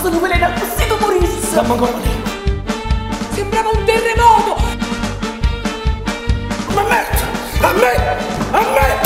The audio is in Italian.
se lo veleno così tu morissi. Stiamo ancora lì. Sembrava un terremoto. Ma merda! A me! A me!